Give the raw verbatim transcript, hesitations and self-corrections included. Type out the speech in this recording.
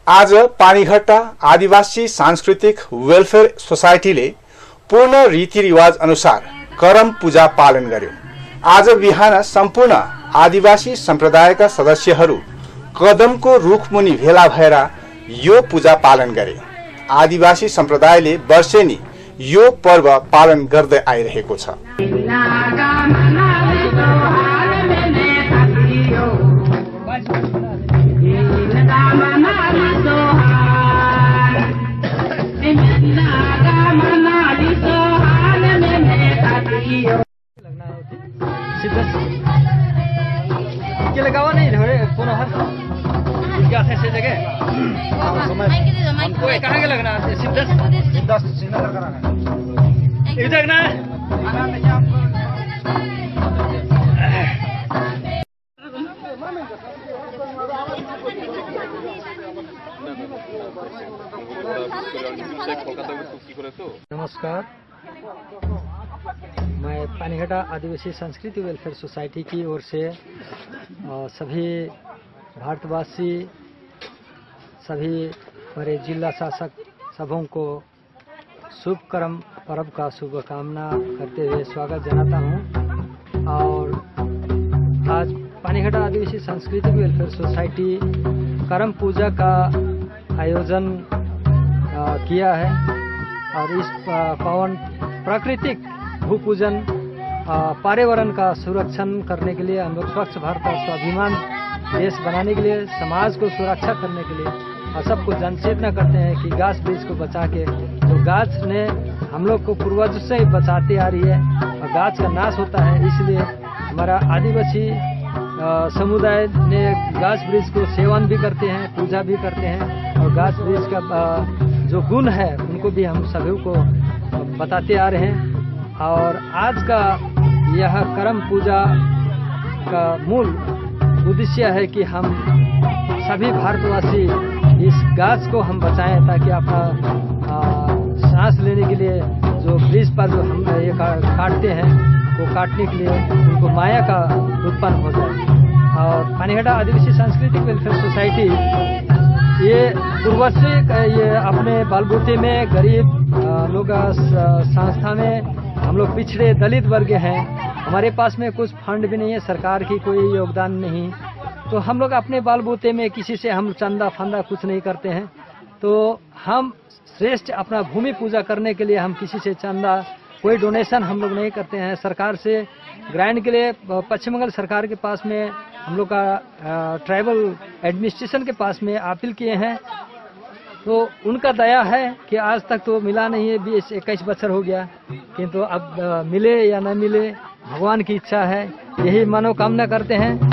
आज पानीघट्टा आदिवासी सांस्कृतिक वेलफेयर सोसाइटीले पूर्ण रीतिरिवाज अनुसार करम पूजा पालन गर्यो। आज बिहान सम्पूर्ण आदिवासी सम्प्रदायका सदस्यहरू कदमको रुखमुनि भेला भएर यो पूजा पालन गरे। आदिवासी सम्प्रदायले वर्षेनी यो पर्व पालन गर्दै आइरहेको छ। के लगावा नहीं थोड़े पुनः क्या है से जगह हमको कहाँ के लगना है? सिद्धस सिद्धस श्रीनगर कराना है। इधर ना नमस्कार, मैं पानीघट्टा आदिवासी संस्कृति वेलफेयर सोसाइटी की ओर से सभी भारतवासी, सभी हमारे जिला शासक सबों को शुभ कर्म पर्व का शुभकामना करते हुए स्वागत जनाता हूं। और आज पानीघट्टा आदिवासी सांस्कृतिक वेलफेयर सोसाइटी करम पूजा का आयोजन किया है और इस पावन प्राकृतिक भू पूजन पर्यावरण का सुरक्षण करने के लिए, हम लोग स्वच्छ भारत का स्वाभिमान देश बनाने के लिए, समाज को सुरक्षा करने के लिए और सबको जनचेतना करते हैं कि गाछ वृक्ष को बचा के, तो गाछ ने हम लोग को पूर्वज से ही बचाती आ रही है और गाछ का नाश होता है। इसलिए हमारा आदिवासी समुदाय ने गाछ वृक्ष को सेवन भी करते हैं, पूजा भी करते हैं और गाछ वृक्ष का जो गुण है उनको भी हम सभी को बताते आ रहे हैं। और आज का यह करम पूजा का मूल उद्देश्य है कि हम सभी भारतवासी इस गाछ को हम बचाएं ताकि अपना सांस लेने के लिए जो वृक्ष पर जो हम ये काटते हैं वो काटने के लिए उनको माया का उत्पन्न हो जाए। और पानीघट्टा आदिवासी सांस्कृतिक वेलफेयर सोसाइटी ये पूर्वज से ये अपने बलबूते में गरीब लोग संस्था में हम लोग पिछड़े दलित वर्ग हैं, हमारे पास में कुछ फंड भी नहीं है, सरकार की कोई योगदान नहीं, तो हम लोग अपने बलबूते में किसी से हम चंदा फंदा कुछ नहीं करते हैं। तो हम श्रेष्ठ अपना भूमि पूजा करने के लिए हम किसी से चंदा कोई डोनेशन हम लोग नहीं करते हैं। सरकार से ग्रांट के लिए पश्चिम बंगाल सरकार के पास में हम लोग का ट्राइबल एडमिनिस्ट्रेशन के पास में अपील किए हैं, तो उनका दया है कि आज तक तो मिला नहीं है, बीस इक्कीस बच्चर हो गया, किंतु अब मिले या न मिले भगवान की इच्छा है, यही मनोकामना करते हैं।